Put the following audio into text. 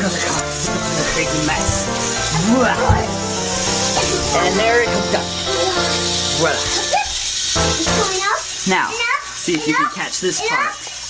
Look at the big mess. And there it comes up. Voila. Now, see if you can catch this part.